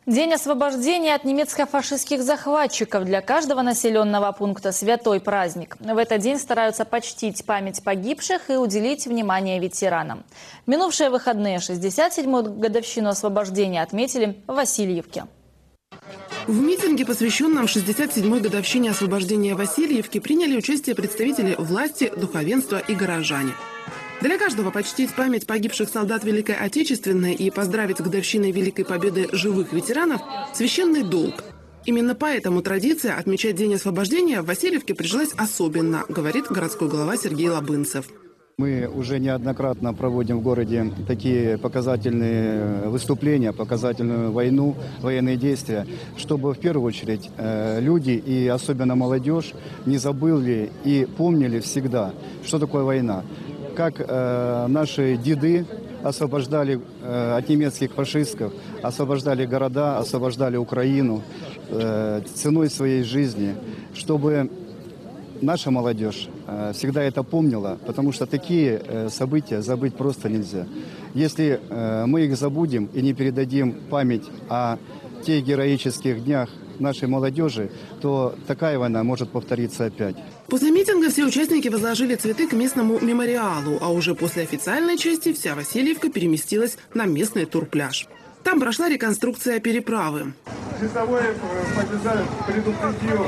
День освобождения от немецко-фашистских захватчиков для каждого населенного пункта – святой праздник. В этот день стараются почтить память погибших и уделить внимание ветеранам. Минувшие выходные 67-ю годовщину освобождения отметили в Васильевке. В митинге, посвященном 67-й годовщине освобождения Васильевки, приняли участие представители власти, духовенства и горожане. Для каждого почтить память погибших солдат Великой Отечественной и поздравить с годовщиной Великой Победы живых ветеранов – священный долг. Именно поэтому традиция отмечать День освобождения в Васильевке прижилась особенно, говорит городской глава Сергей Лабынцев. Мы уже неоднократно проводим в городе такие показательные выступления, показательную войну, военные действия, чтобы в первую очередь люди и особенно молодежь не забыли и помнили всегда, что такое война. Как наши деды освобождали от немецких фашистов, освобождали города, освобождали Украину ценой своей жизни, чтобы наша молодежь всегда это помнила, потому что такие события забыть просто нельзя. Если мы их забудем и не передадим память о тех героических днях нашей молодежи, то такая война может повториться опять. После митинга все участники возложили цветы к местному мемориалу, а уже после официальной части вся Васильевка переместилась на местный турпляж. Там прошла реконструкция переправы. Часовой предупредил.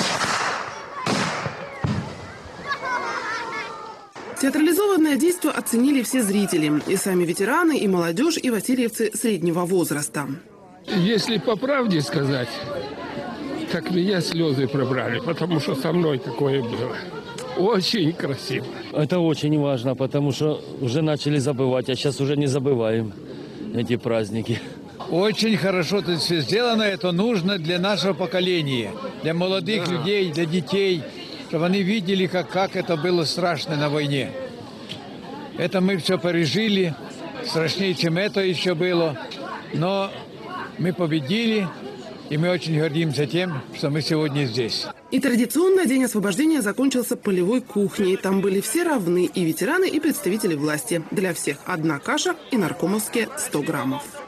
Театрализованное действо оценили все зрители. И сами ветераны, и молодежь, и васильевцы среднего возраста. Если по правде сказать, так меня слезы пробрали, потому что со мной такое было. Очень красиво. Это очень важно, потому что уже начали забывать, а сейчас уже не забываем эти праздники. Очень хорошо тут все сделано, это нужно для нашего поколения, для молодых людей, для детей, чтобы они видели, как это было страшно на войне. Это мы все пережили, страшнее, чем это еще было, но мы победили, и мы очень гордимся тем, что мы сегодня здесь. И традиционно День освобождения закончился полевой кухней. Там были все равны, и ветераны, и представители власти. Для всех одна каша и наркомовские 100 граммов.